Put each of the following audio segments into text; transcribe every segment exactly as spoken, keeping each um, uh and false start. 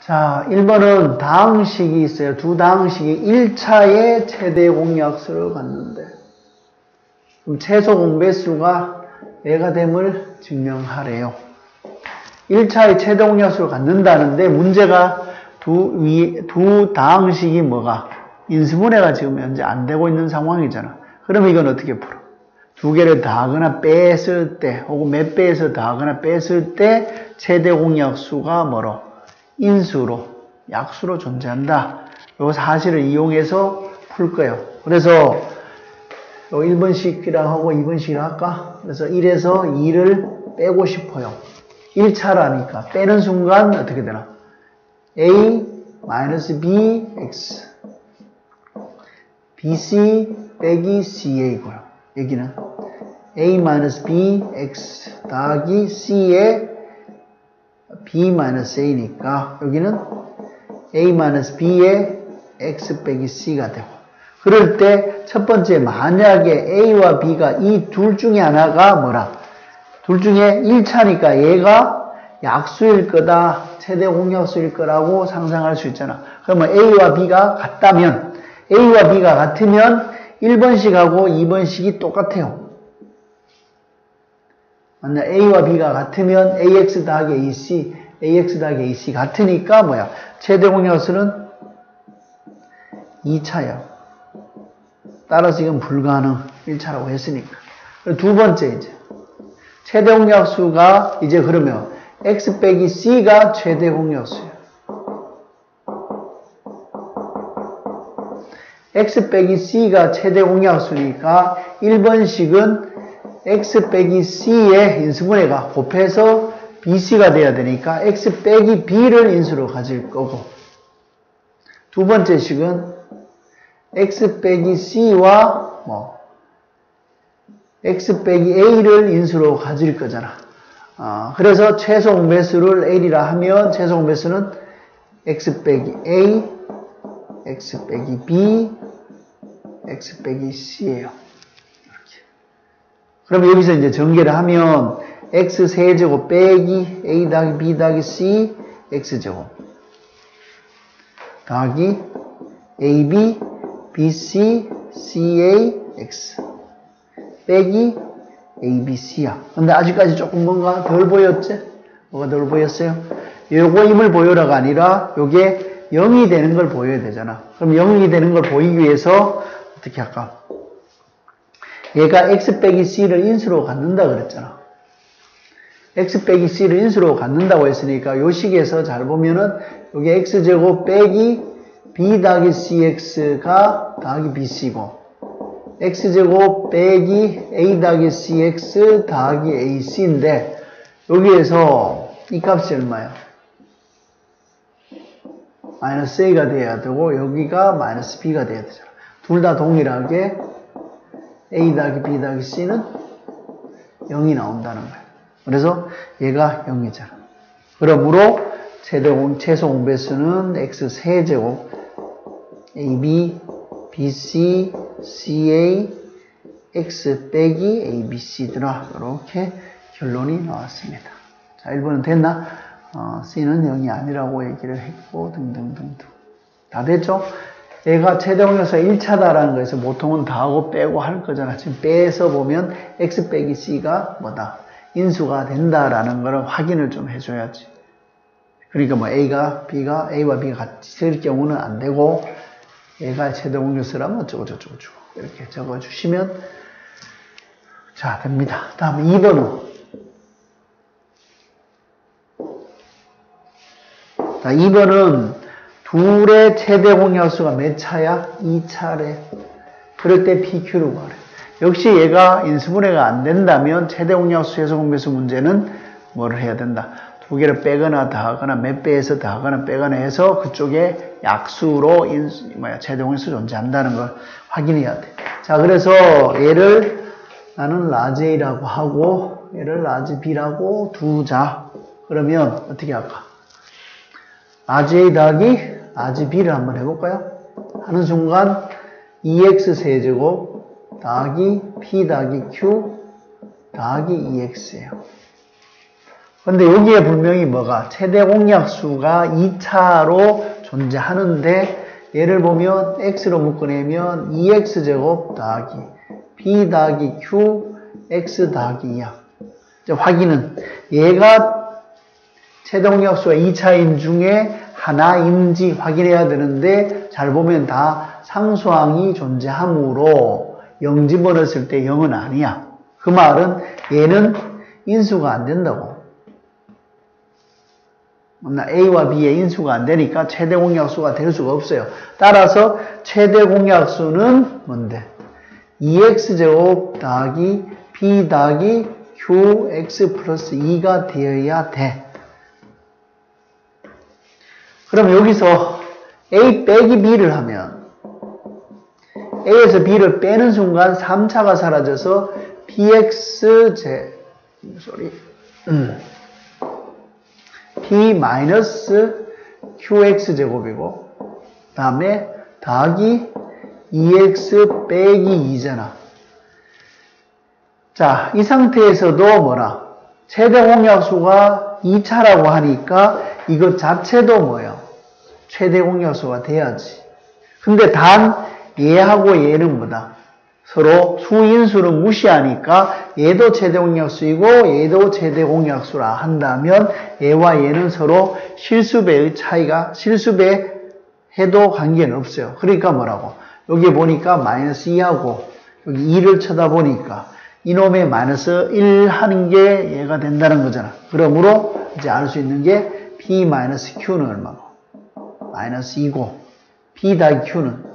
자, 일 번은 다항식이 있어요. 두 다항식이 일 차의 최대 공약수를 갖는데, 그럼 최소 공배수가 얘가 됨을 증명하래요. 일 차의 최대 공약수를 갖는다는데, 문제가 두, 위, 두 다항식이 뭐가? 인수분해가 지금 현재 안 되고 있는 상황이잖아. 그러면 이건 어떻게 풀어? 두 개를 더하거나 뺐을 때, 혹은 몇 배에서 더하거나 뺐을 때, 최대 공약수가 뭐로? 인수로, 약수로 존재한다. 요 사실을 이용해서 풀 거예요. 그래서 요 일 번씩이랑 하고 이 번씩이랑 할까? 그래서 일에서 이를 빼고 싶어요. 일 차라니까. 빼는 순간 어떻게 되나? A 마이너스 B X 비씨 빼기 씨에이고요. 여기는 A 마이너스 B X 더하기 C의 B 마이너스 A니까 여기는 A 마이너스 B의 X 빼기 C가 되고, 그럴 때 첫 번째 만약에 A와 B가 이 둘 중에 하나가 뭐라? 둘 중에 일 차니까 얘가 약수일 거다, 최대 공약수일 거라고 상상할 수 있잖아. 그러면 A와 B가 같다면, A와 B가 같으면 일 번씩하고 이 번씩이 똑같아요. 만약 A와 B가 같으면 에이엑스 더하기 에이씨, 에이엑스 더하기 에이씨 같으니까 뭐야? 최대 공약수는 이 차야. 따라서 이건 불가능. 일 차라고 했으니까. 두 번째 이제 최대 공약수가 이제 그러면 X 빼기 C가 최대 공약수예요. X 빼기 C가 최대 공약수니까 일 번씩은 X 빼기 C의 인수분해가 곱해서 비씨가 돼야 되니까 X 빼기 B를 인수로 가질 거고, 두 번째 식은 X 빼기 C와 뭐 X 빼기 A를 인수로 가질 거잖아. 어, 그래서 최소 공배수를 L이라 하면 최소 공배수는 X 빼기 A, X 빼기 B, X 빼기 C예요. 이렇게. 그럼 여기서 이제 전개를 하면 X 세제곱 빼기 A 더하기 B 더하기 C X제곱 더하기 에이비, 비씨, 씨에이, X 빼기 에이비씨야. 근데 아직까지 조금 뭔가 덜 보였지? 뭐가 덜 보였어요? 요거 힘을 보여라가 아니라 요게 영이 되는 걸 보여야 되잖아. 그럼 영이 되는 걸 보이기 위해서 어떻게 할까? 얘가 X 빼기 C를 인수로 갖는다 그랬잖아. X 빼기 C를 인수로 갖는다고 했으니까 요 식에서 잘 보면은 여기 X제곱 빼기 B 더하기 씨엑스가 더하기 비씨고, X제곱 빼기 A 더하기 씨엑스 더하기 에이씨인데, 여기에서 이 값이 얼마야? 마이너스 A가 돼야 되고, 여기가 마이너스 B가 돼야 되잖아. 둘 다 동일하게 A 더하기 B 더하기 C는 영이 나온다는 거야. 그래서 얘가 영이잖아. 그러므로 최대 공, 최소 공배수는 X 세제곱 에이비, 비씨, 씨에이, X 빼기 에이비씨더라. 이렇게 결론이 나왔습니다. 자, 일 번은 됐나? 어, C는 영이 아니라고 얘기를 했고, 등등등등. 다 됐죠? 얘가 최대 공약수가 일 차다라는 거에서 보통은 더하고 빼고 할 거잖아. 지금 빼서 보면 X 빼기 C가 뭐다? 인수가 된다라는 걸 확인을 좀 해줘야지. 그러니까 뭐 A가, B가, A와 B가 같이 될 경우는 안 되고, 얘가 최대 공약수라면 어쩌고저쩌고 이렇게 적어주시면 자 됩니다. 다음 이 번은 자, 이 번은 둘의 최대 공약수가 몇 차야? 이 차래. 그럴 때 피큐를 구하래. 역시 얘가 인수분해가 안 된다면 최대 공약수, 최소 공배수 문제는 뭐를 해야 된다? 두 개를 빼거나 더하거나 몇 배에서 더하거나 빼거나 해서 그쪽에 약수로 인수, 뭐야, 최대 공약수 존재한다는 걸 확인해야 돼. 자, 그래서 얘를 나는 라지 A라고 하고 얘를 라지 B라고 두자. 그러면 어떻게 할까? 라지 A 더하기 라지 B를 한번 해볼까요? 하는 순간 이엑스 세제곱 더하기 P 더하기 Q 더하기 이엑스예요. 근데 여기에 분명히 뭐가 최대 공약수가 이 차로 존재하는데 얘를 보면 x로 묶어내면 이 엑스 제곱 더하기 b 더하기 q x 더하기 이야. 이제 확인은 얘가 최대 공약수가 이 차인 중에 하나인지 확인해야 되는데 잘 보면 다 상수항이 존재하므로 영 집어넣었을 때 영은 아니야. 그 말은 얘는 인수가 안 된다고. A와 B의 인수가 안 되니까 최대 공약수가 될 수가 없어요. 따라서 최대 공약수는 뭔데? 이 엑스 제곱 더하기 B 더하기 Qx 플러스 이가 되어야 돼. 그럼 여기서 A 빼기 B를 하면 A에서 B를 빼는 순간 삼 차가 사라져서 bx 제 sorry 음. b 마이너스 qx 제곱이고 그 다음에 더하기 이 엑스 빼기 이잖아. 자, 이 상태에서도 뭐라? 최대 공약수가 이 차라고 하니까 이것 자체도 뭐예요? 최대 공약수가 돼야지. 근데 단 얘하고 얘는 뭐다? 서로 수인수를 무시하니까 얘도 최대 공약수이고 얘도 최대 공약수라 한다면 얘와 얘는 서로 실수배의 차이가 실수배 해도 관계는 없어요. 그러니까 뭐라고? 여기 보니까 마이너스 이하고 여기 이를 쳐다보니까 이놈의 마이너스 일 하는 게 얘가 된다는 거잖아. 그러므로 이제 알 수 있는 게 b 마이너스 q는 얼마고? 마이너스 이고 b 더하기 q는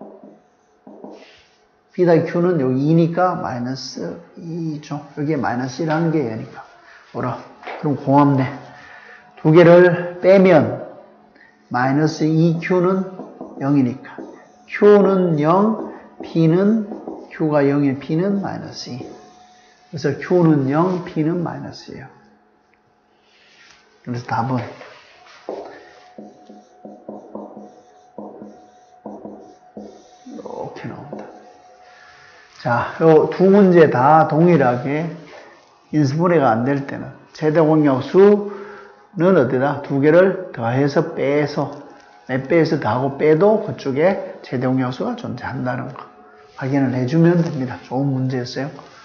b 더하기 q는 여기 이니까 마이너스 이죠. 여기에 마이너스 일 하는 게 얘니까. 뭐라? 그럼 고맙네. 두 개를 빼면 마이너스 이 큐는 영이니까. q는 영, p는 q가 영에 p는 마이너스 이. 그래서 q는 영, p는 마이너스 이에요. 그래서 답은 이렇게 나옵니다. 자, 요 두 문제 다 동일하게 인수분해가 안 될 때는 최대 공약수는 어디다? 두 개를 더해서 빼서 몇 배에서 더하고 빼도 그쪽에 최대 공약수가 존재한다는 거 확인을 해주면 됩니다. 좋은 문제였어요.